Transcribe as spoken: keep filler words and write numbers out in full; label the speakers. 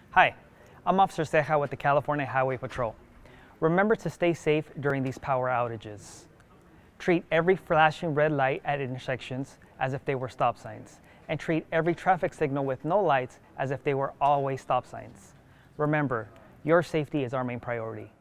Speaker 1: Hi, I'm Officer Ceja with the California Highway Patrol. Remember to stay safe during these power outages. Treat every flashing red light at intersections as if they were stop signs, and treat every traffic signal with no lights as if they were always stop signs. Remember, your safety is our main priority.